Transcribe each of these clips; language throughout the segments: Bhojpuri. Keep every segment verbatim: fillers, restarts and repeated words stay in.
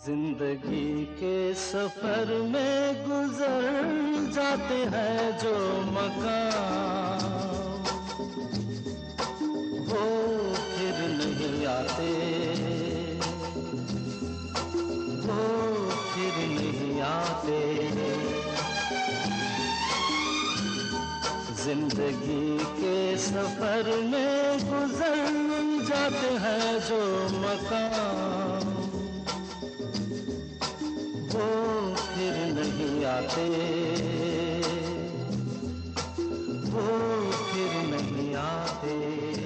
जिंदगी के सफर में गुजर जाते हैं जो मकाम, वो फिर नहीं आते, वो फिर नहीं आते। जिंदगी के सफर में गुजर जाते हैं जो मकाम, वो फिर नहीं आते, वो फिर नहीं आते।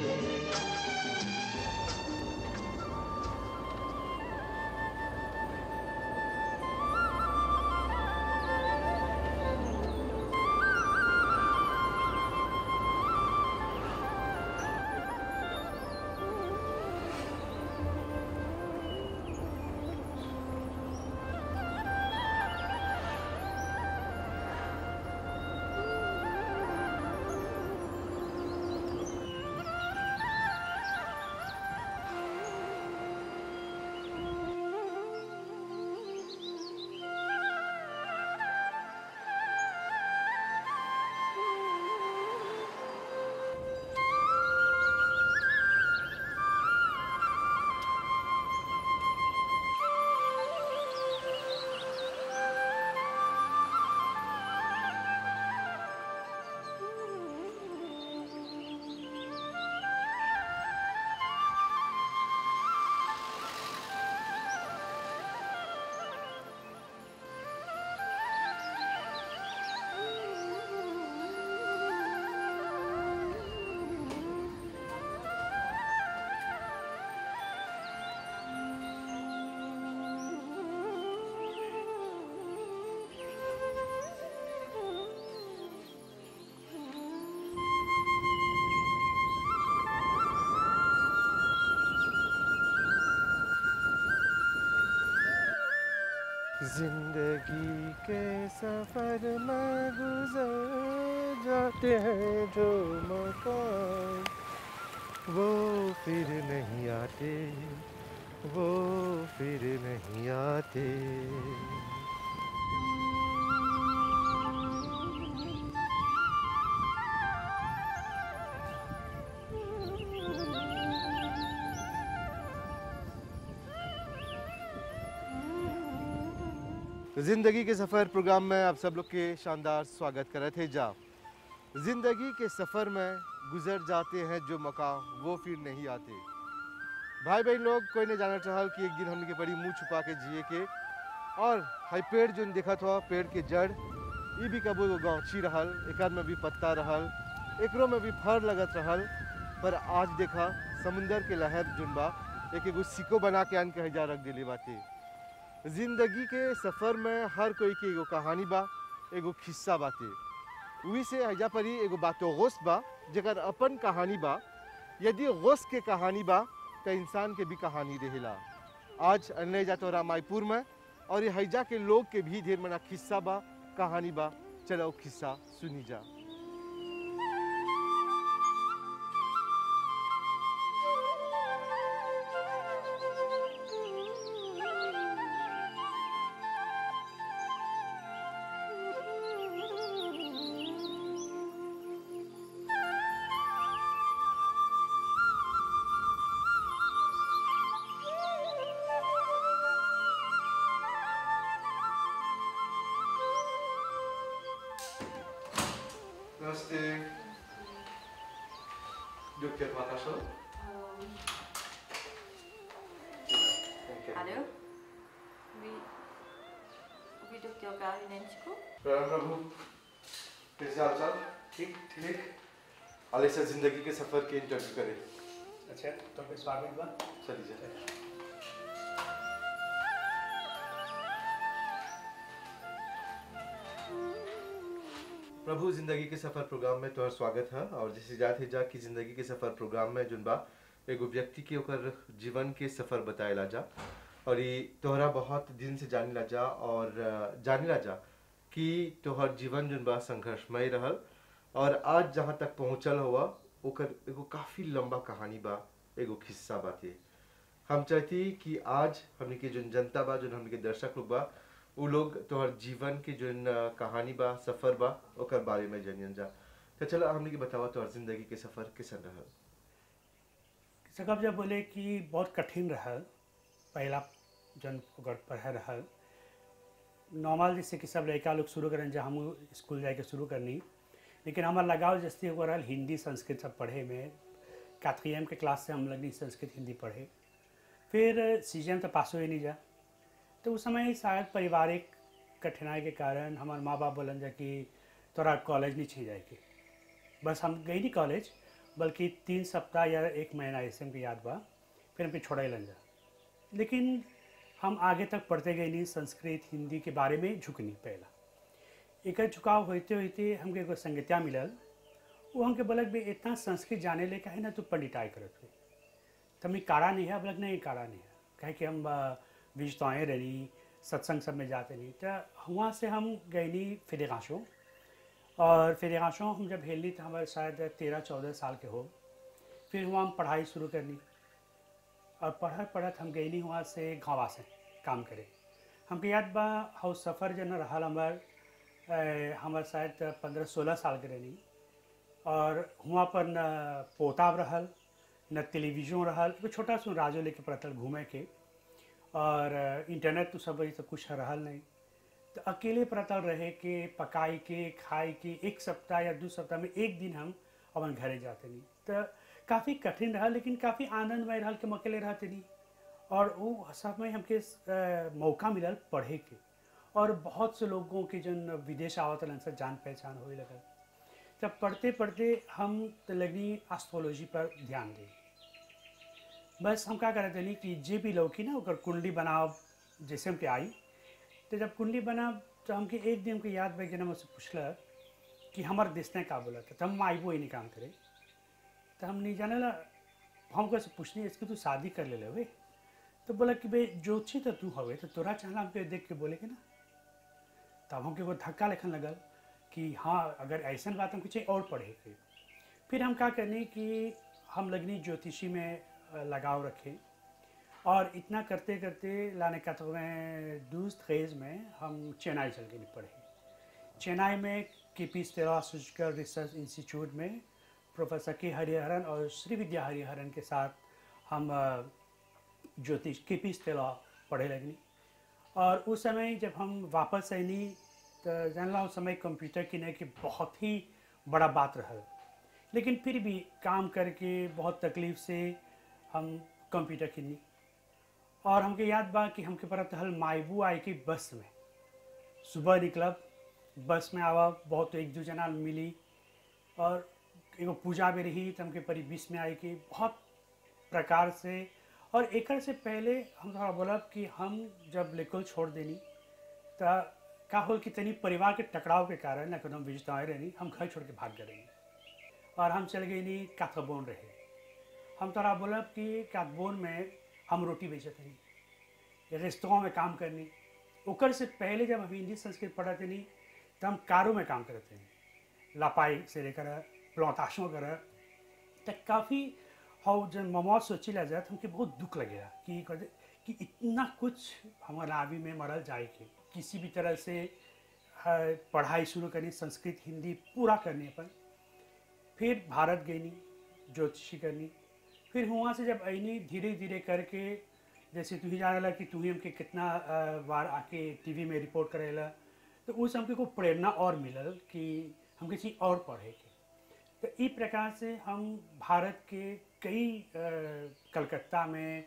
जिंदगी के सफर में गुजर जाते हैं जो मकाम, वो फिर नहीं आते, वो फिर नहीं आते। जिंदगी के सफ़र प्रोग्राम में आप सब लोग के शानदार स्वागत कर रहे थे। जा जिंदगी के सफ़र में गुजर जाते हैं जो मकाम, वो फिर नहीं आते। भाई बहन लोग, कोई नहीं जाना चाहल कि एक दिन हमने के बड़ी मुंह छुपा के जिए के, और हाई पेड़ जो देखा था, पेड़ के जड़ ये भी कबू गाँची रहल, एक में भी पत्ता रहल, एकरों में भी फर लगत रहल। पर आज देखा समुंदर के लहर जुन बा एक एगो सिक्को बना के आन के हजा रख दिले बाटे। जिंदगी के सफ़र में हर कोई की एगो कहानी बा, एगो खिस्सा बाटे। वही से हजा परी एगो बातो गोस्त बा जेकर अपन कहानी बा। यदि गोस्त के कहानी बा तो इंसान के भी कहानी रहेला। आज अनले जातो रामायपुर में, और ये हजा के लोग के भी ढेर मना खिस्सा बा, कहानी बा। चलो खिस्सा सुनी जा। नमस्ते। Doktor Mataso. Um, Hallo, wie, wie doet je elkaar in Enschede? प्रणाम प्रभु, कैसे हाल चाल? ठीक ठीक। आले से जिंदगी के सफर के इंटरव्यू करे। अच्छा, तो फिर स्वागत बा। चलिए जा। प्रभु जिंदगी के सफर प्रोग्राम में तोहर स्वागत है। और जैसे जाते जा कि जिंदगी के सफर प्रोग्राम में जुन बा एगो व्यक्ति के ओकर जीवन के सफर बताएला जा, और ये तोहरा बहुत दिन से जाने ला जा, और जाने ला जा कि तोहर जीवन जुन बा संघर्षमय रहल, और आज जहाँ तक पहुँचल हुआ ओकर एगो काफ़ी लंबा कहानी बा, एगो खिस्सा बाते। हम चाहती कि आज हमने के जो जनता बा, जो हमने के दर्शक लोग बा, वो लोग तोहर जीवन के जो कहानी बा, सफ़र बा, ओकर बारे में जानियन जा। तो चलो हमने के बतावा तोहर जिंदगी के सफ़र कैसा रहा। सकब जब बोले कि बहुत कठिन रहा, पहला जन ओकर पढ़े रहा नॉर्मल जैसे कि सब लड़का लोग शुरू करें जब हम स्कूल जाके शुरू करनी, लेकिन हमारा लगाव जैसे हो रहा हिंदी संस्कृत सब पढ़े में। कातरियम के क्लास से हम लगनी संस्कृत हिंदी पढ़े, फिर सीजन तो पास हो ही नहीं जा। तो उस समय शायद पारिवारिक कठिनाई के कारण हमारे माँ बाप बोलन जा कि तोरा कॉलेज नहीं छे जाए के। बस हम गई नहीं कॉलेज, बल्कि तीन सप्ताह या एक महीना ऐसे हमको याद बा, फिर हमको छोड़ा ही लन जा। लेकिन हम आगे तक पढ़ते गए नहीं, संस्कृत हिंदी के बारे में झुकनी। पहला एक झुकाव होते होते हमके एगो संगतिया मिलल, वो हमके बोलक भी इतना संस्कृत जाने ले कहे ना तू पंडिताई करत हुई। तो हमें कारा नहीं है, बोलक नहीं कारा नहीं है, कहे कि हम विजताएँ रही सत्संग सब में जाते नहीं। तो वहाँ से हम गए नहीं फेडेगाशों, और फेडेगाशों हम जब हेलनी तो हमारे शायद तेरह चौदह साल के हो। फिर वहाँ हम पढ़ाई शुरू करनी, और पढ़त पढ़त हम गई नहीं वहाँ से गाँव से काम करे। हमको याद बा हाउ सफ़र जन रहा हमार हमार शायद पंद्रह सोलह साल के रहनी, और वहाँ पर न पोताब रहल न टेलीविजन रहल, तो छोटा सा राजो लेके पड़तल घूमे के, और इंटरनेट तो सब तो कुछ रहल नहीं। तो अकेले पड़तल रहे के, पकाई के, खाए के, एक सप्ताह या दो सप्ताह में एक दिन हम अपन घरे जाते नहीं। तो काफ़ी कठिन रहा, लेकिन काफ़ी आनंदमय रहा कि हम अकेले रहते नहीं। और वो समय हमके मौका मिलल पढ़े के, और बहुत से लोगों के जन विदेश आवत से जान पहचान होने लगा। जब पढ़ते पढ़ते हम तो लगनी एस्ट्रोलॉजी पर ध्यान दें। बस हम क्या करते नहीं कि जे भी लोग की ना ओकर कुंडली बनाओ, जैसे हमके आई। तो जब कुंडली बना तो हमके एक दिन हमको याद भाई जन मुझसे पूछला कि हमारे देश ने का बोला था, तो हम आई वो ही नहीं काम करे। तो हम नहीं जाने ला, हम कैसे पूछनी इसकी तू शादी कर ले ले। तो बोला कि भाई ज्योतिषी तो तू हवे, तो तोरा चाहला हमके देख के बोले कि ना। तब हमके वो धक्का लिखन लगल कि हाँ अगर ऐसा बात हम कुछ और पढ़े के। फिर हम क्या करने कि हम लगनी ज्योतिषी में लगाव रखे, और इतना करते करते लाने का तो मैं दूसरे फेज में हम चेन्नई चल के भी पढ़े। चेन्नई में K P Stella surgical research institute में प्रोफेसर के हरिहरन और श्री विद्या हरिहरन के साथ हम ज्योतिष के पी स्टेला पढ़े लगनी। और उस समय जब हम वापस आईनी तो जानला उस समय कंप्यूटर किने की बहुत ही बड़ा बात रहा, लेकिन फिर भी काम करके बहुत तकलीफ से हम कंप्यूटर किनी। और हमके याद बा कि हमके परत हल मायबू आई की बस में सुबह निकलब, बस में आवा बहुत एक दो जना मिली, और एगो पूजा भी रही तो हमके परी बीस में आई कि बहुत प्रकार से। और एक से पहले हम थोड़ा बोला कि हम जब लेकर छोड़ देनी तो का होल कि तनी परिवार के टकराव के कारण ना कदम विजताएँ रहनी, हम घर छोड़ के भाग गए रही, और हम चल गए नहीं कातबोन रहे। हम थोड़ा बोला कि कातबोन में हम रोटी बेचते नहीं, रेस्तों में काम करनी। ओकर से पहले जब हम हिंदी संस्कृत पढ़ते नहीं तो हम कारों में काम करते हैं, लापाई से लेकर प्लौताशों कर। तो काफ़ी हाउ जब ममौत सोची ला जाए तो हमके बहुत दुख लगेगा कि कि इतना कुछ हमारा नावी में मरल जाए कि किसी भी तरह से पढ़ाई शुरू करनी, संस्कृत हिंदी पूरा करने पर। फिर भारत गई नहीं ज्योतिषी करनी। फिर वहाँ से जब आईनी धीरे धीरे करके, जैसे तू ही जाने ला कि तू ही हमके कितना बार आके टीवी में रिपोर्ट करेला, तो उस हमके को प्रेरणा और मिलल कि हम किसी और पढ़े के। तो इस प्रकार से हम भारत के कई कलकत्ता में,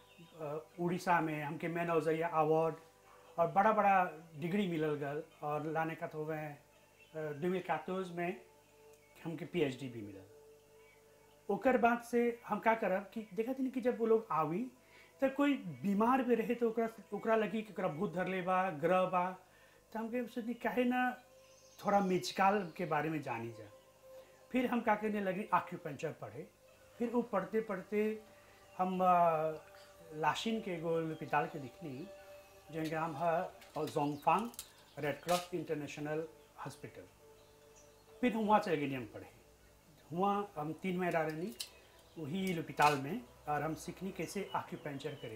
उड़ीसा में हमके मैन औजैया अवार्ड और बड़ा बड़ा डिग्री मिलल गल, और लाने का तो वह दो हज़ार चौदह में हमके पीएचडी भी मिलल। ओकर बाद से हम क्या करब कि देखा थी कि जब वो लोग आवी तो कोई बीमार भी रहे तो ओकरा ओकरा लगी कि ओकरा भूत धर ले बा, ग्रह बा। तो हमके सोचनी काहे ना थोड़ा मेजिकल के बारे में जानी जा। फिर हम क्या करने लगे आक्यूपंचर पढ़े। फिर वो पढ़ते पढ़ते हम लाशिन के एगो पिताल के लिखनी जिनका नाम है जोंगफांग रेड क्रॉस इंटरनेशनल हॉस्पिटल। फिर हम वहाँ चले गए हम पढ़े। वहाँ हम तीन महीना रहनी वही लुपिताल में। और हम सीखनी कैसे आक्यूपेंचर करें।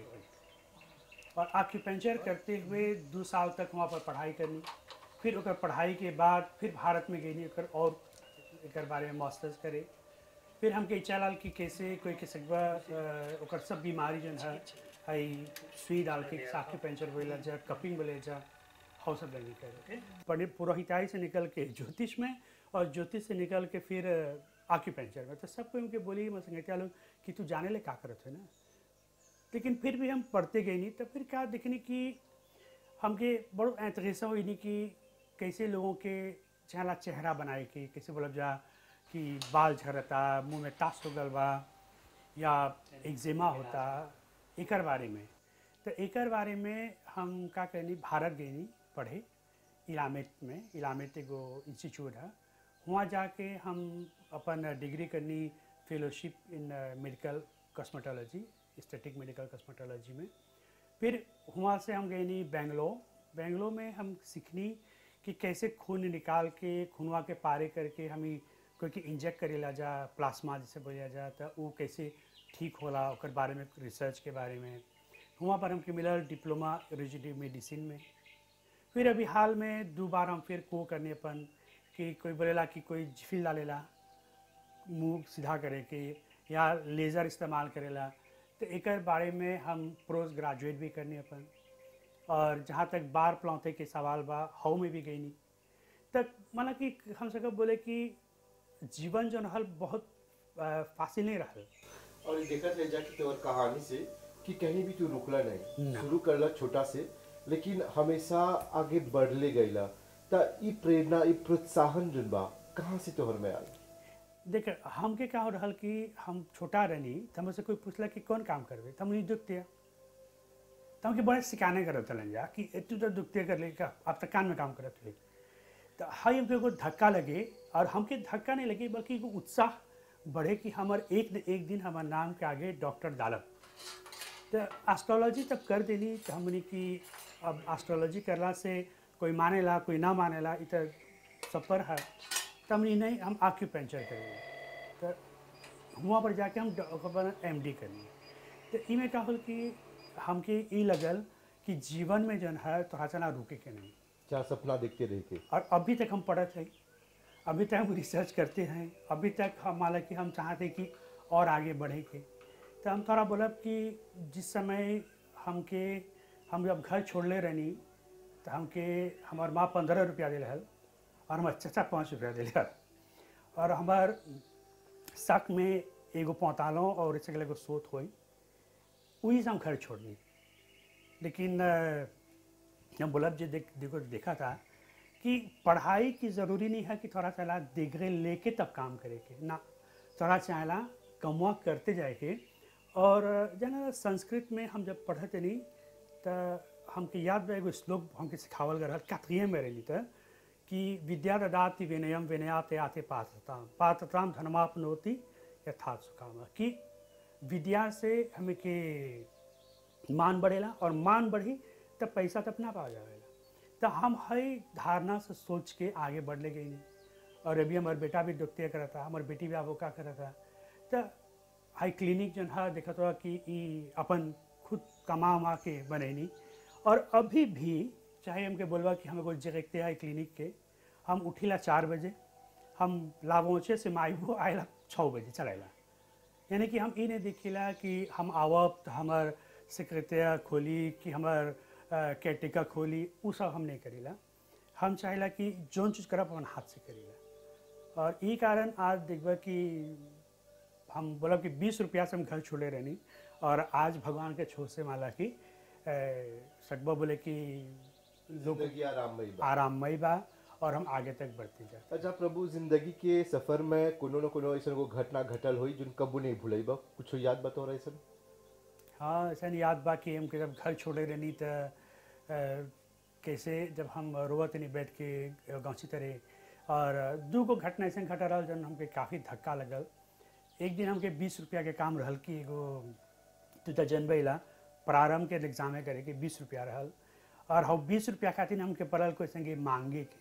और आक्यूपेंचर करते हुए दो साल तक वहाँ पर पढ़ाई करनी, फिर ओकर पढ़ाई के बाद फिर भारत में गई ओकर और एक बारे में मास्टर्स करे। फिर हमके इच्छा लाल कि कैसे कोई के सकबा ओकर सब बीमारी जन है हई सुई डाल के आक्यूपेंचर बोला जा, कपिंग बोले जा, हाउ सब लगी करे। पढ़े पुरोहिताई से निकल के ज्योतिष में और ज्योतिष से निकल के फिर आक्यूपेंचर में। तो सब कोई उनके बोली मैं संगठिया लोग कि तू जाने ले क्या करत है ना। लेकिन फिर भी हम पढ़ते गए नहीं। तो फिर क्या देखने की हमके बड़ो ऐसा हुई नहीं कि कैसे लोगों के चहला चेहरा बनाए के, कैसे बोलब जा कि बाल झरता, मुंह में तास हो गल बा या एक्जिमा होता, एकर बारे में। तो एकर बारे में हम का कहनी भारत गए नहीं पढ़े इलामेट में। इलामेट एगो इंस्टीट्यूट है, वहाँ जाके हम अपन डिग्री करनी fellowship in medical cosmetology, aesthetic medical cosmetology में। फिर वहाँ से हम गए नहीं बेंगलोर। बेंगलोर में हम सीखनी कि कैसे खून निकाल के खूनवा के पारे करके हमें कोई के इंजेक्ट करेला जा, प्लाज्मा जैसे बोला जा, तो वो कैसे ठीक होला ओकर बारे में रिसर्च के बारे में। वहाँ पर हमके मिला डिप्लोमा रिजिडिव मेडिसिन में। फिर अभी हाल में दो बार हम फिर को करने अपन कि कोई बोलेला कि कोई जिफिल डालेला मुँह सीधा करे के या लेज़र इस्तेमाल करेला। तो एक बारे में हम पोस्ट ग्रेजुएट भी करने अपन। और जहाँ तक बार प्लौते के सवाल बा हाउ में भी गई नहीं तक माना कि हम सब बोले कि जीवन जो रहल बहुत फासिल नहीं रहल। और देखा रह जा कि तोर कहानी से कि कहीं भी तू रुकला नहीं, शुरू करला छोटा से लेकिन हमेशा आगे बढ़ले गईला। ता ई प्रेरणा ई प्रोत्साहन जन बा कहाँ से तोहर में आल? देख हमके क्या हो रहल कि हम छोटा रहनी तो हमसे कोई पूछला कि कौन काम करबे तो हम नहीं दुखते तो हमके बड़े सिखाने करत चलन जा कि तू तो दुखते कर ले का अब तक कान में काम करत हुए। तो हाई हमके को धक्का लगे और हमके धक्का नहीं लगे बल्कि एगो उत्साह बढ़े कि हमार एक न एक दिन हमार नाम के आगे डॉक्टर डालब। तो एस्ट्रोलॉजी तब कर देनी तो हमने कि अब एस्ट्रोलॉजी करला से कोई मानेला कोई ना मानेला इधर सफर है। तो हमने नहीं हम आक्यूपेंचर करेंगे तो वहाँ पर जाके हम एम डी करनी। तो इमें क्या होल कि हमके ये लगल कि जीवन में जन है तो चला रुके के नहीं, क्या सपना देखते रह के। और अभी तक हम पढ़त हैं, अभी तक हम रिसर्च करते हैं, अभी तक हम माला कि हम चाहते कि और आगे बढ़े के। तो हम थोड़ा बोलब कि जिस समय हमके हम जब घर छोड़ले रहनी तो हमके हमार माँ पंद्रह रुपया दे रहल और हमार चाचा पाँच रुपया दे रहल और हमार शक में एगो पौतालों और इस एगो सोत हुई वही से हम घर छोड़नी। लेकिन हम बोलब जो देख देखो देखा था कि पढ़ाई की ज़रूरी नहीं है कि थोड़ा चला डिग्री लेके तब काम करे के ना, थोड़ा चाहला कमुआ करते जाए के। और जना संस्कृत में हम जब पढ़ते नहीं तो हमके याद बा एगो श्लोक हमके सिखावल गया कत्रिय में रही था कि विद्या ददाति विनयम विनयाते आते पात्रताम पात्रताम धर्मापनोति यथार्थ सुकाम। कि विद्या से हमें के मान बढ़ेला और मान बढ़ी तब पैसा तब ना पा जाएगा। तो हम हई धारणा से सोच के आगे बढ़ ले गई। और अभी हमारे बेटा भी डॉक्टर करा था, हमारे बेटी भी अब का करा था। तो हाई क्लिनिक जो है देखा तो कि अपन खुद कमा उमा के बने नहीं। और अभी भी चाहे हमके बोलवा कि हमें कोई जगते है क्लिनिक के, हम उठीला चार बजे, हम लावोचे से माइबो आएला छः बजे चलेला। यानी कि हम ये नहीं देखिला कि हम आवब तो हमार सेक्रेटरिया खोली कि हमार केटिका खोली, वो सब हम नहीं करीला। हम चाहेला कि जोन चीज़ करब अपन हाथ से करीला। और ये कारण आज देखबा कि हम बोला कि बीस रुपया से हम घर छोड़े रहनी और आज भगवान के छोर से माला की सकबा बोले कि लोग आराममयी बा आराममयी बा और हम आगे तक बढ़ते जाए। अच्छा प्रभु, जिंदगी के सफर में कोनो न कोनो ऐसा को घटना घटल हुई जिन कबू नहीं भूलई बा, कुछ याद बता रहा है? हाँ ऐसा याद बा कि हमके जब घर छोड़े रहनी तो कैसे जब हम रोवत नहीं बैठ के गाँची तरह और दू गो घटना ऐसा घटा रहा जन हमके काफ़ी धक्का लगल। एक दिन हमके बीस रुपया के काम रहल कि एगो तू तो जनबैला प्रारंभ के एग्जामे करे के बीस रुपया रहल और हम बीस रुपया खातिर हमके पड़ल कोई संगे मांगे के,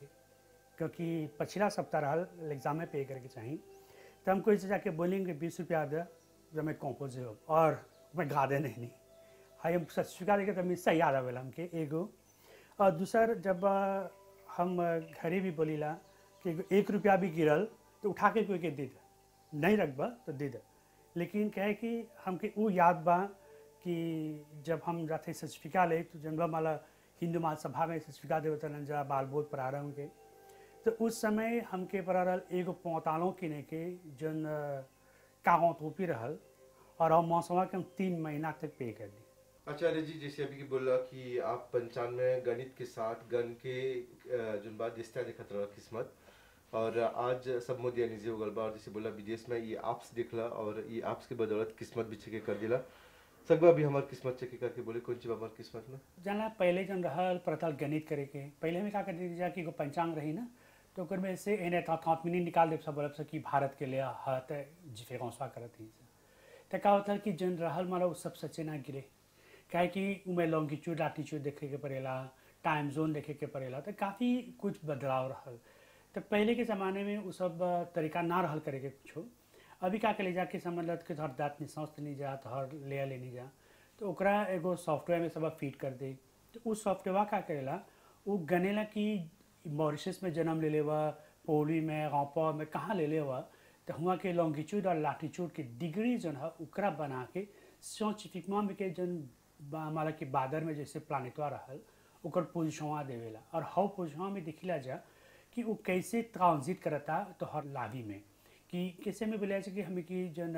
क्योंकि पिछला सप्ताह रहल एग्जामे पे करके चाहिए। तो हम कोई से जाके बोलेंगे बीस रुपया दे जब मैं कंपोज हो और मैं गा दे नहीं हाई हम सर्टिफिका देखे तो मिससे याद आवेला हमके एगो। और दूसर जब अ, हम अ, घरे भी बोलीला कि एगो एक रुपया भी गिरल तो उठा के कोई के दे दे, नहीं रखबा तो दे दे। लेकिन कहे कि हमके वो याद बा कि जब हम जाते सर्टिफिका ले तो जनबा माला हिंदू महासभा में सर्टिफिका देवे तलन जा बाल बोध प्रारंभ के, तो उस समय हमके परारल एगो पौतालों किने के जन कागों थोपी रहल और हम मौसमा के हम तीन महीना तक पे कर दी। आचार्य जी, जैसे अभी की बोला कि आप पंचांग में गणित के साथ गण के जुन बात रिश्ता दिखत रहा किस्मत, और आज सब मोदी निजी हो गल बा, और जैसे बोला विदेश में ये आपस देखला और ये आपस के बदौलत किस्मत भी चेक कर दिला सकबा भी हमार किस्मत चेक करके बोले कौन चीज हमार किस्मत में जाना पहले जन रहल प्रतल गणित करे के पहले में का कर दी जा कि एगो पंचांग रही ना, तो ओकर में से एने था मिनी निकाल दे सब बोलब से कि भारत के लिए हत जिफे गौसवा करत ही तो का होता कि जन रहल मारा वो सब सच्चे ना गिरे, काहे कि उमें लॉन्गिट्यूड लैटिट्यूड देखे के पड़ेला, टाइम जोन देखे के पड़ेला, तो काफ़ी कुछ बदलाव रहल। तो पहले के ज़माने में वो सब तरीका ना रहल करे के कुछो। अभी का ले जाके समझलत कि तोहर दाँत निशांस नहीं जा, तोहर ले ले नहीं जा, तो ओकरा एगो सॉफ्टवेयर में सब फीड कर दे। तो उस सॉफ्टवेयर का करेला वो गनेला कि मॉरिशस में जन्म ले लेवा, पोली में गाँपा में कहाँ ले लेवा, तो हुआ के लॉन्गिट्यूड और लैटिट्यूड के डिग्री जन है ओकरा बना के साइंटिफिक में के जन माला के बादर में जैसे प्लानिटवा रहल ओकर पोजिशनवा देवेला, और हाउ पोजिशनवा में दिखिला जा कि वो कैसे ट्रांजिट करता तो हर लाभी में कि कैसे में बोला कि हमें कि जन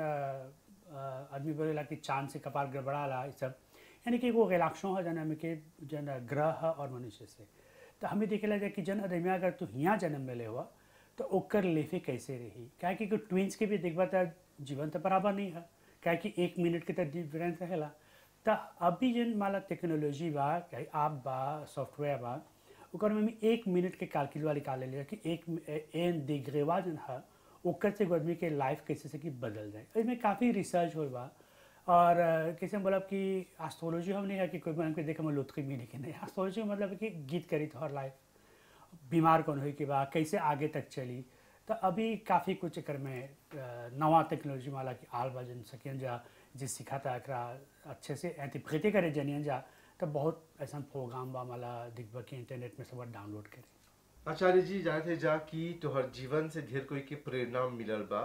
आदमी बोलेला कि चांद से कपाल गड़बड़ाला ये सब, यानी कि वो गैलेक्सियों है जन हमें के जन ग्रह और मनुष्य से। तो हमें देखेला जाए कि जन अदमिया अगर तू यहाँ जन्म में ले हुआ तो ओकर लेफे कैसे रही, क्या कि ट्विंस के भी देखबा तो जीवन तो बराबर नहीं है, क्या कि एक मिनट के तो डिफरेंस रहेला। तो अभी जन माला टेक्नोलॉजी बा क्या आप बा सॉफ्टवेयर बा ओकर में एक मिनट के कैलकुलेटर निकाल लिया कि एक एन डिग्रीवा जन है ओकर से आदमी के लाइफ कैसे से कि बदल जाए। इसमें काफ़ी रिसर्च हो बा, और कैसे मतलब कि एस्ट्रोलॉजी हम नहीं है कि कोई बन के देखे मैं लुत्की मिली कि नहीं, एस्ट्रोलॉजी मतलब कि गीत करी तो हर लाइफ बीमार कौन हुई कि बा कैसे आगे तक चली। तो अभी काफ़ी कुछ एकर में नवा टेक्नोलॉजी वाला कि आल बजन सकें जा जे सिखाता एकरा अच्छे से एंटीप्रेटे करे जनियन जा, तो बहुत ऐसा प्रोग्राम बा माला दिखबा कि इंटरनेट में सब डाउनलोड करे। आचार्य जी, जानते जा कि तोहर जीवन से ढेर कोई के प्रेरणा मिलल बा,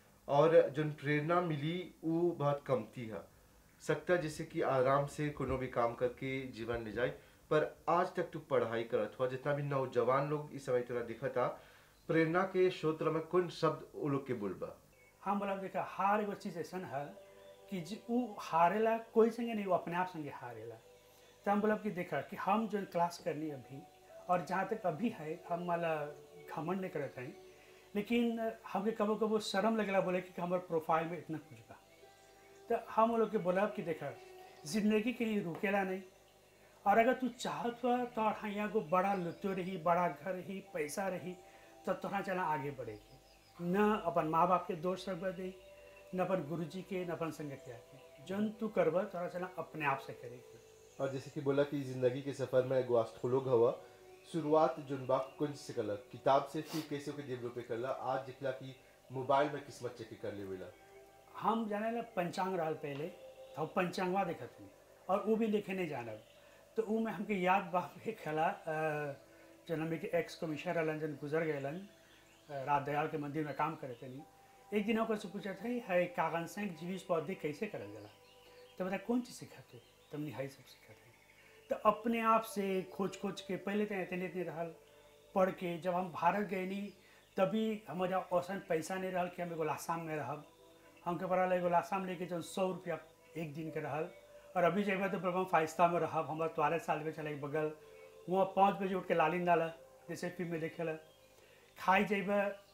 और जन प्रेरणा मिली वो बहुत कमती है सकता जैसे कि आराम से कोनो भी काम करके जीवन ले जाए, पर आज तक तू पढ़ाई करत हुआ, जितना भी नौजवान लोग इस समय तोरा दिखता प्रेरणा के स्रोत में कौन शब्द वो लोग के बोलबा? हम बोला देखा हार एगो चीज़ ऐसा है कि वो हारेला कोई संगे नहीं, वो अपने आप संगे हारेला। तो हम बोला कि देखा कि हम जो क्लास करनी अभी और जहाँ तक अभी है हम माला घमंड नहीं करते हैं, लेकिन हमें कबो कबो शर्म लगेला बोले कि हमारे प्रोफाइल में इतना कुछ बा। तो हम वो लोग के बोला कि देखा जिंदगी के लिए रुकेला नहीं, और अगर तू चाहत हुआ तो यहाँ को बड़ा लुत्तो रही, बड़ा घर रही, पैसा रही, तो तोहरा चला आगे बढ़ेगी। न अपन माँ बाप के दोष रखबा दे, न अपन गुरु जी के, न अपन संगतिया के, जन तू करबा तोहरा चला अपने आप से करेगी। और जैसे कि बोला कि जिंदगी के सफर में एगो एस्ट्रोलॉग हवा, शुरुआत जुन बा कौन से कला किताब से फिर कैसे के डेवलप करला, आज दिखला कि मोबाइल में किस्मत चेक कर लेवेला। हम जाने ला पंचांग रहल पहले तो पंचांगवा देखत हूँ और वो भी लिखे नहीं जानब, तो वो में हमके याद बा खेला जन हमें के एक्स कमिश्नर रहलन जन गुजर गएलन, रात दयाल के मंदिर में काम करे थे। नहीं एक दिन होकर से पूछा था है कागन से जीविस पौधे कैसे करल जाला, तो बता कौन चीज़ सिखाते, तुमने हाई सब सिखाते। तो अपने आप से खोज खोज के पहले तो इतने इतने रहल पढ़ के, जब हम भारत गए नहीं तभी हमारा औसन पैसा नहीं रहल कि हम एगो आसाम में रहब, हमके पड़ा एगो आसाम लेके जो सौ रुपया एक दिन के रहल, और अभी जब तो प्रभु फाइस्ता में रहब, हमारे त्वारे साल में चले बगल वहाँ पाँच बजे उठ के लालिन डाला जैसे फिल्म में देखेला, खाई जेब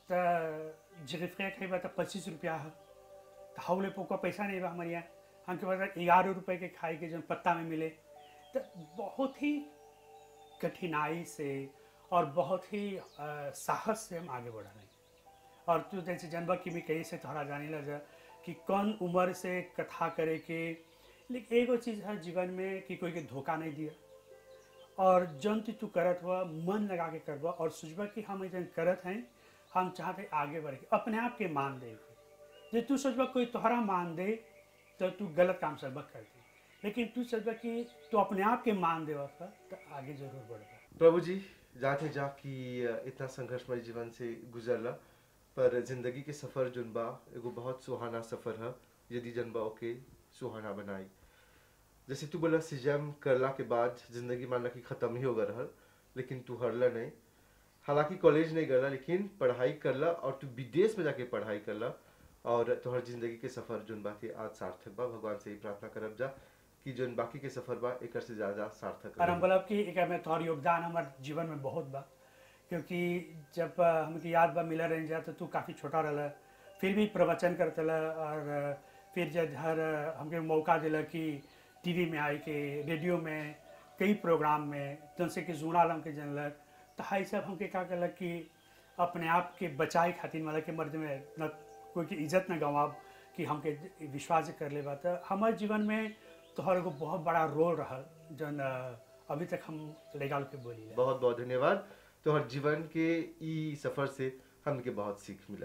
तो जिगफ्रे खेब तो पच्चीस रुपया है, तो हौले पोका पैसा नहीं बा हमारे यहाँ, हमके पास ग्यारह रुपये के खाई के जो पत्ता में मिले। तो बहुत ही कठिनाई से और बहुत ही साहस से हम आगे बढ़ रहे हैं। और तू जैसे जनबा की भी कहीं से थोड़ा जाने लगा कि कौन उम्र से कथा करे के, लेकिन एगो चीज़ है जीवन में कि कोई के धोखा नहीं दिया, और जन तू करत हुआ मन लगा के करवा और सोचबा कि हम जन करत हैं, हम चाहते आगे बढ़ के अपने आप के मान दे जे तू सोचबा कोई तोहरा मान दे तो तू गलत काम सब कर दे, लेकिन तू सोचबा कि तू अपने आप के मान देवा तो आगे जरूर बढ़बा। प्रभु जी जाते जा कि इतना संघर्षमय जीवन से गुजरला, पर जिंदगी के सफर जुन बा एगो बहुत सुहाना सफर है यदि जनबा ओके सुहाना बनाई। जैसे तू बोला सिजम करला के बाद जिंदगी मानला कि खत्म ही होगा रहल, लेकिन तू हरला नहीं। हालांकि कॉलेज नहीं करला लेकिन पढ़ाई करला और तू विदेश में जाके पढ़ाई करला और तोहर जिंदगी के सफर जुन बा के आज सार्थक बा। भगवान से ही प्रार्थना करब जा कि जोन बाकी के सफर बा एकर से ज्यादा सार्थक और हम बोलब कि एक में तोहर योगदान हमारे जीवन में बहुत बा, क्योंकि जब हमके याद बा मिला रह जा तो तू काफ़ी छोटा रहा, फिर भी प्रवचन करते ला और फिर जब हर हमके मौका दिला कि टीवी में आई के रेडियो में कई प्रोग्राम में तुमसे के जुड़ाल हमके जनलक, तो हाई सब हमके का कलक कि अपने आप के बचाए खातिर मतलब के मर्द में न कोई की इज्जत न गंवाब कि हमके विश्वास कर ले बात। हमारे जीवन में तोहर एगो बहुत बड़ा रोल रहा जन अभी तक हम लेगाल के बोली। बहुत बहुत धन्यवाद। तोहर जीवन के ई सफर से हमके बहुत सीख मिला।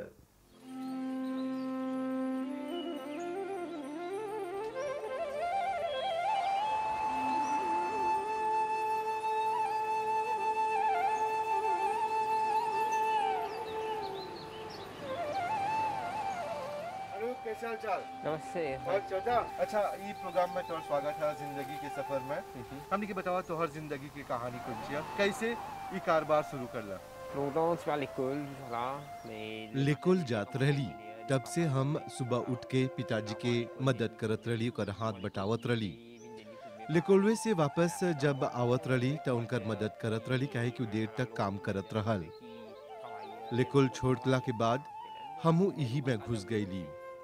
कैसे हाल चाल? नमस्ते। बहुत चौथा अच्छा ई प्रोग्राम में तोहर स्वागत है जिंदगी के सफर में। हमने के बतावा तोहर जिंदगी की कहानी कौन सी है, कैसे ई कारोबार शुरू करला? Longtemps tu vas à l'école, voilà, mais लेकुल जात रहली, तब से हम सुबह उठ के पिताजी के मदद करत रहली, ओकर हाथ बटावत रहली। लेकुलवे से वापस जब आवत रहली त उनकर मदद करत रहली, काहे कि देर तक काम करत रहल। लेकुल छोड़ला के बाद हमू यही में घुस गईली।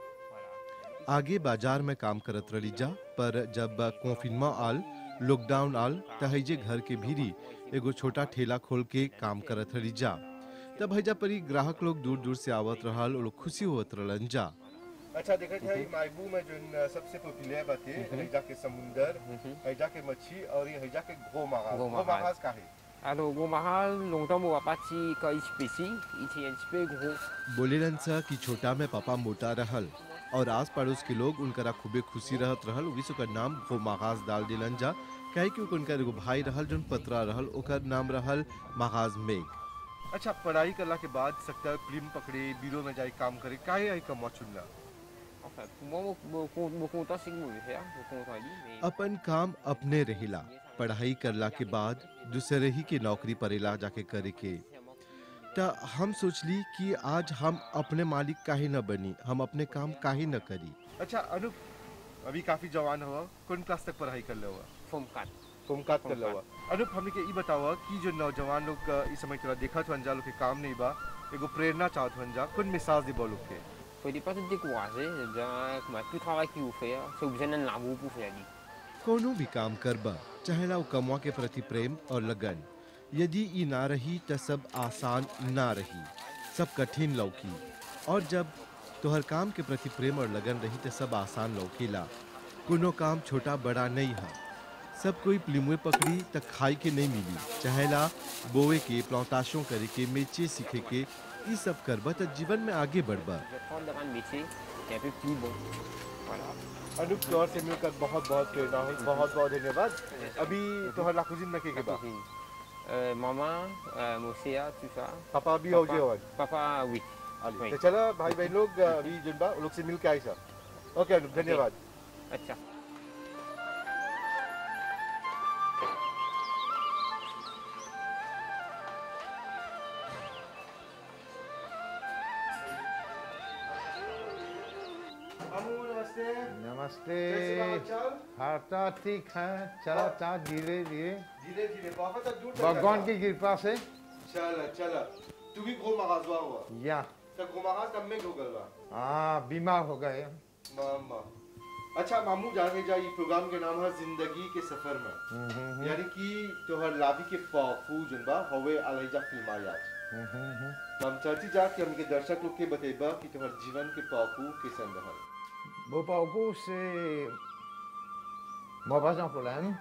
आगे बाजार में काम करत रहली जा, पर जब कोफिनमा आल, लॉकडाउन आल त हइजे घर के भीरी एगो छोटा ठेला खोल के काम करत रहली जा। तब हइजा परी ग्राहक लोग दूर दूर से आवत रहल, लोग खुशी होत रहलन जा। अच्छा देखा था मायबू में जो सबसे पॉपुलर बात है हइजा के समुंदर, हइजा के मच्छी और ये हइजा के घोमागास। घोमागास का है? alors Gomaral, longtemps moi parti quand il spécie, il était un petit peu gros. बोलेलन सा कि छोटा में पापा मोटा रहल और आस पड़ोस के लोग उनकरा खूबे खुशी रहत रहल, उसी से ओकर नाम घोमागास डाल दिलन जा, काहे कि उनकर एगो भाई रहल जोन पतरा रहल, ओकर नाम रहल महाज मेघ। अच्छा पढ़ाई करला के बाद सकता फिल्म पकड़े बीरो में जाए काम करे, काहे आई कमा चुनला? Enfin, moi mon content c'est que moi faire, mon content lui mais अपन काम अपने रहिला, पढ़ाई करला के बाद दूसरे ही के नौकरी परेला जाके करे के। त हम सोचली कि आज हम अपने मालिक काहे न बनी, हम अपने काम काहे न करी। अच्छा अनूप अभी काफी जवान हुआ, कौन क्लास तक पढ़ाई कर हुआ? forme quatre. फोमकात कर हुआ। अनूप हमने के ई बतावा कि जो नौजवान लोग इस समय तोरा देखा तो अंजा लोग के काम नहीं बा, एगो प्रेरणा चाहत अंजा, कौन मिसाल दे लोग के? Faut pas te décourager, bien que tout travail qu'il vous fait, c'est besoin d'un amour pour faire lui. कोनो भी काम करबा, चाहेला वो कमवा के प्रति प्रेम और लगन, यदि ई ना रही त सब आसान ना रही, सब कठिन लौकी। और जब तोहर काम के प्रति प्रेम और लगन रही त सब आसान लौकीला। कोनो काम छोटा बड़ा नहीं है, सब कोई प्लिमुए पकड़ी त खाई के नहीं मिली, चाहेला बोए के प्लांटाशों करे के मेचे सीखे के, ई सब करबा त जीवन में आगे बढ़बा। Je vais prendre un métier qui est un peu plus bon. Voilà. अनूप तोहर से मिलकर बहुत बहुत प्रेरणा हुई, बहुत बहुत धन्यवाद। अभी तोहर लाखुजिन में के के बा? Euh, maman, euh, Mosia, tout ça. पापा भी हो गए और Papa, oui. तो चला भाई बहन लोग अभी जिन बा लोग से मिल के आई सा। ओके अनूप धन्यवाद। अच्छा। नमस्ते। नमस्ते। कैसे हाल चाल? हालचाल ठीक है, चला चला धीरे धीरे धीरे धीरे बहुत दूर तक भगवान की कृपा से। चला चला तू भी घोमागास हुआ या तो घोमागास कब में हो गया? हाँ बीमार हो गए। मामा अच्छा मामू जाने जा, ये प्रोग्राम के नाम है जिंदगी के सफर में, यानी कि तोहर लाभी के पापू जुनबा हवे अलैजा फिल्म आज। तो हम चाहती जा कि हमके दर्शक लोग के बतेबा कि तोहर जीवन के पापू कैसन रहल। Mon parcours, c'est mon pas un problème.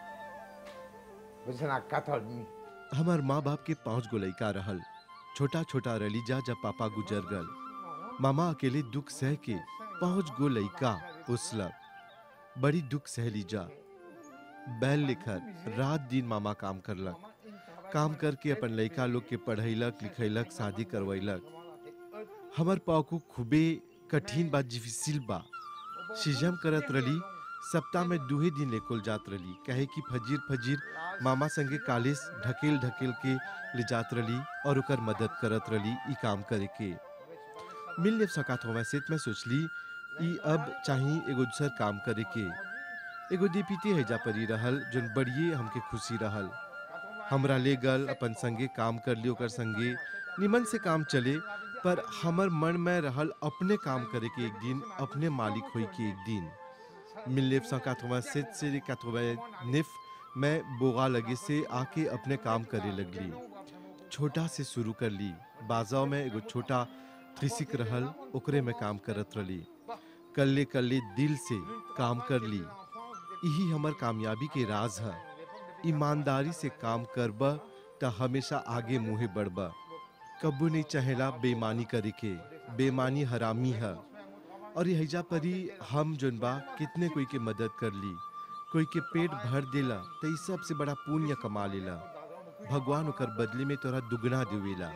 C'est un quatre ans et demi. हमार माँ बाप के पांच गो लइका रहल, छोटा छोटा रली जा जब पापा गुजर गल। मामा अकेले दुख सह के पहुंच गो लइका पुसलक। बड़ी दुख सह लीजा। बैल लेकर रात दिन मामा काम करलक। काम करके अपन लइका लोग के पढ़ैलक लिखैलक शादी करवैलक। हमर पाकू खूबे कठिन बा, डिफिसिल बा। सिजम करत रली, सप्ताह में दुहे दिन लेकोल जात रली, कहे कि फजीर फजीर मामा संगे कालेस ढकेल ढकेल के ले जात रली और ओकर मदद करत रली ई काम करे के। मिल ने सकात हो वैसे मैं सोचली ई अब चाही एगो दूसर काम करे के। एगो दीपीते है जा परी रहल जोन बड़िए हमके खुशी रहल। हमरा ले गल अपन संगे काम कर लियो कर संगे निमन से काम चले, पर हमर मन में रहल अपने काम करे के एक दिन, अपने मालिक होई के एक दिन। उन्नीस सौ सत्तासी से निन्यानवे मैं बोगा लगे से आके अपने काम करे लगली। छोटा से शुरू कर ली। बाजाओ में एगो छोटा त्रिसिक रहल, ओकरे में काम करत रली। कल्ले कल्ले दिल से काम कर ली। यही हमर कामयाबी के राज है। ईमानदारी से काम करब त हमेशा आगे मुहे बढ़ब। कब्बू नहीं चाहेला बेईमानी करे के। बेईमानी हरामी है। और यही परी हम जोन बा कितने कोई के मदद कर ली, कोई के पेट भर देला तो इस सबसे बड़ा पुण्य कमा लेला। भगवान ओकर बदले में तोरा दुगना देवेला।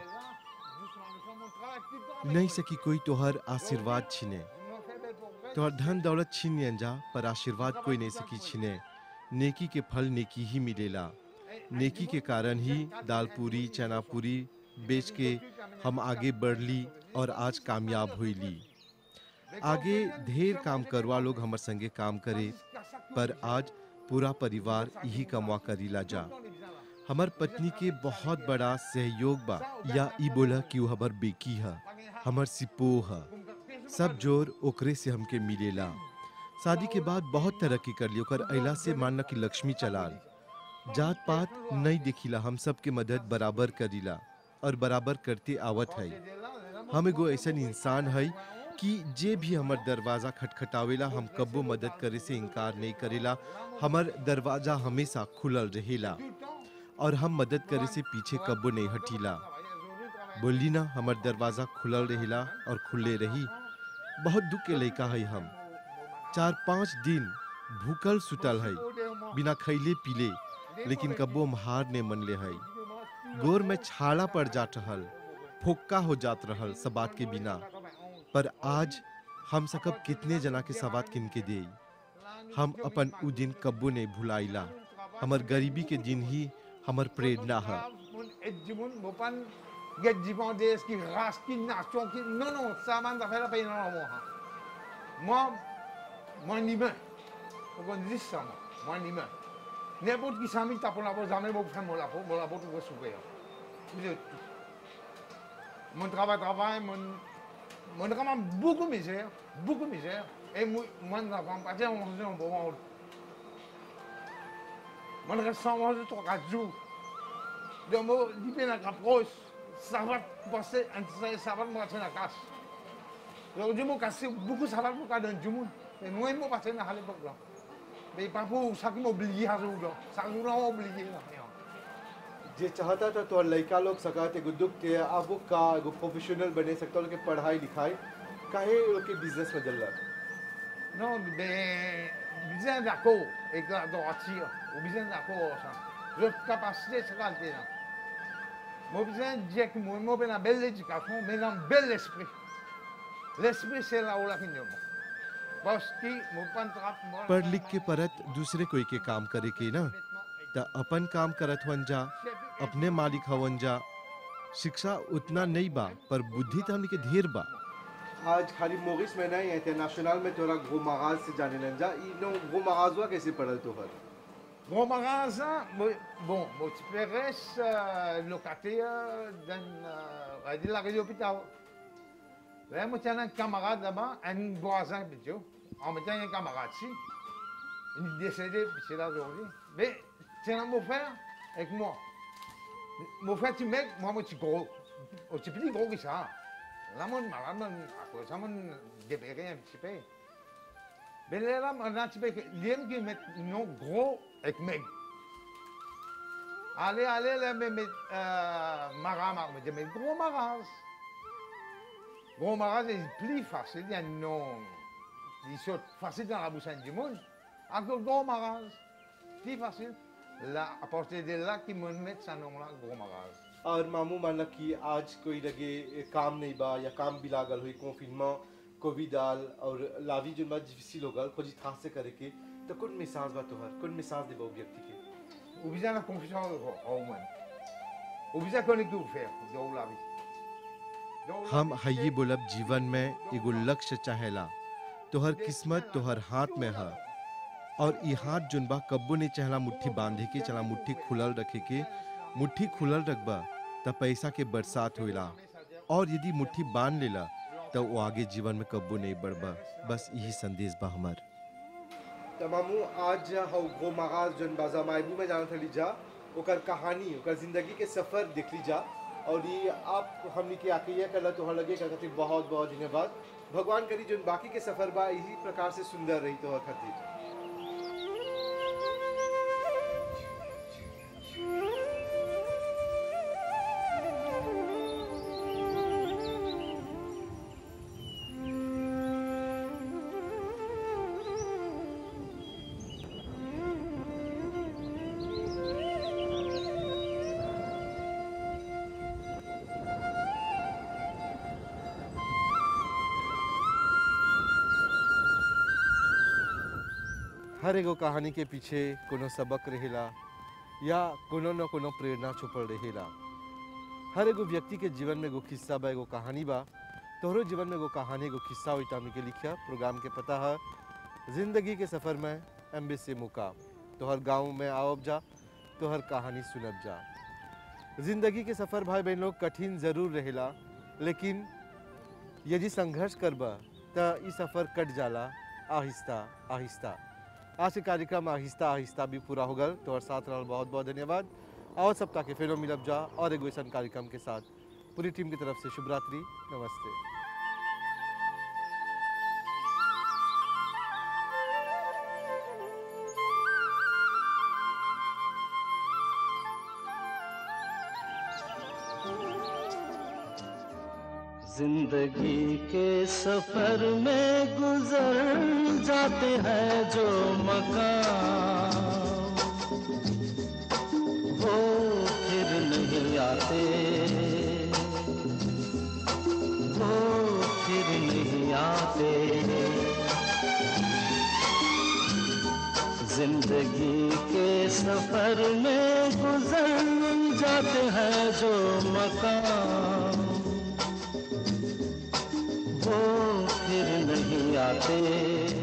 नहीं सकी कोई तोहर आशीर्वाद छीने। तोहर धन दौलत छीन जा, पर आशीर्वाद कोई नहीं सकी छीने। नेकी के फल नेकी ही मिलेला। नेकी के कारण ही दाल पूरी चना पूरी बेच के हम आगे बढ़ ली और आज कामयाब हुई ली। आगे ढेर काम करवा लोग हमर संगे काम करे, पर आज पूरा परिवार यही कमवा करीला जा। हमर पत्नी के बहुत बड़ा सहयोग बा, या ई बोला कि वो हमर बेकी है, हमर सिपो है। सब जोर ओकरे से हमके मिलेला। शादी के बाद बहुत तरक्की कर लियो कर अइला से मानना कि लक्ष्मी चलाल। जात पात नहीं देखिला, हम सब के मदद बराबर करीला और बराबर करते आवत है। हम एगो ऐसा इंसान है कि जे भी हमर दरवाजा खटखटावेला हम कब्बो मदद करे से इनकार नहीं करेला। हमर दरवाजा हमेशा खुलल रहेला और हम मदद करे से पीछे कब्बो नहीं हटीला। बोली ना हमर दरवाजा खुलल रहेला और खुले रही। बहुत दुख के लइका है हम। चार पाँच दिन भूखल सुतल है, बिना खैले पीले, लेकिन कब्बो हम हार ने मन ले है। गोर में छाला पड़ जात रहल, फोक्का हो जात रहल सब बात के बिना। पर आज हम सकब कितने जना के सवाद किन के दे। हम अपन उ दिन कब्बो नहीं भुलाइला। हमर गरीबी के दिन ही हमर प्रेरणा है। N'importe qui s'en met pour la jamais pour faire mon la peau, mon la peau pour souper. Mon travail, travail, mon mon travail beaucoup de misère, beaucoup de misère. Et moi, moi, n'a pas pas dire on se on bon. Mon reste sans manger trois quatre jours. Donc moi, il vient à approche, ça va passer, ça va me passer la casse. Donc du mot cassé beaucoup ça va pour cas d'un du monde. Et moi, moi passer dans l'époque là. Mais pas pour ça qui m'oblige à jouer, ça nous l'a obligé là. जे चाहता था तो लड़का लोग सकाते एगो दुख के अब वो का एगो प्रोफेशनल बने सकता लोग के पढ़ाई लिखाई काहे लोग के बिजनेस में जल्ला। Non, mais bien d'accord, et que droitier, ou bien d'accord ça. L'autre capacité c'est qualité là. Moi bien dire que moi moi ben une belle éducation, mais un bel esprit. L'esprit c'est là où la fin du monde. Parce que moi pas trappe moi. पढ़ लिख के परत दूसरे कोई के काम करे के ना, त अपन काम करत हवन जा, अपने मालिक हवन जा। शिक्षा उतना नहीं बा, पर बुद्धि तो हमनी के ढेर बा। आज खाली मोगिस में नहीं इंटरनेशनल में तोरा गो मगाज से जाने लग जा। इनो गो मगाजवा कैसे पढ़ल तो हर Gros magasin, bon, moi tu peux locataire dans la radio hôpital. Là, moi j'ai un camarade là-bas, un voisin petit. En même temps, un camarade ici. Il est décédé, puis c'est là aujourd'hui. Mais c'est un mon frère avec moi. Mon frère, tu mec, moi, moi, tu gros. Tu es plus gros que ça. Là, moi, malade, à cause ça, moi, débéré un petit peu. Mais là, on a un petit peu, l'aime qui met non gros avec mec. Allez, allez, là, mais, mais, euh, maras, mais, mais gros maras. Gros Maraz est plus facile, il y a un nom qui saute facile dans la bouche du monde. Alors Gros Maraz, plus facile. Là, à partir de là, qui me met ce nom-là, Gros Maraz. और मामू माना कि आज कोई लगे काम नहीं बा या काम भी लागल हुई कॉन्फिनमा कोविड आल और लावी जो बात डिफिसिल होगा खोजी था से करे के तो कौन मिसाज बात तो हर कौन मिसाज दे वो व्यक्ति के Ou bien la confusion au monde. Ou bien qu'on est tout faire dans la vie. हम हयी बोलब जीवन में एगो लक्ष्य चाहेला तोहर किस्मत तोहर हाथ में है और ई हाथ जोन बा कब्बो ने चाहला मुट्ठी बांधे के चला मुट्ठी खुलल रखे के मुट्ठी खुलल रखबा तब पैसा के बरसात होइला और यदि मुट्ठी बांध लेला तो वो आगे जीवन में कब्बो नहीं बढ़बा बस यही संदेश बा हमार तमामू आज हाउ गो मगाज जन बाजा मायबू में जाना था लीजा ओकर कहानी ओकर जिंदगी के सफर देख लीजा और ये आप हमने की आके ये कला तो लगे कहते बहुत बहुत धन्यवाद भगवान करी जो बाकी के सफर बा इसी प्रकार से सुंदर रही तो खातिर हर एगो कहानी के पीछे कोनो सबक रहेला या कोनो न कोनो प्रेरणा छुपल रहेला हर एगो व्यक्ति के जीवन में एगो किस्सा बा एगो कहानी बा तोहरो जीवन में एगो कहानी एगो किस्सा होई तामी के लिखिया प्रोग्राम के पता है जिंदगी के सफ़र में एम्बेसी मुकाम तोहर गाँव में आवब जा तोहर कहानी सुनब जा जिंदगी के सफ़र भाई बहन लोग कठिन ज़रूर रहेला लेकिन यदि संघर्ष करबा तो ई सफ़र कट जाला आहिस्ता आहिस्ता आज के कार्यक्रम आहिस्ता आहिस्ता भी पूरा हो गल तो और साथ रहल बहुत बहुत धन्यवाद और सप्ताह के फिर मिलब जा और एगो ऐसा कार्यक्रम के साथ पूरी टीम की तरफ से शुभ रात्रि नमस्ते जिंदगी के सफर में गुजर जाते हैं जो मकाम वो फिर नहीं आते वो फिर नहीं आते जिंदगी के सफर में गुजर जाते हैं जो मकाम वो फिर नहीं आते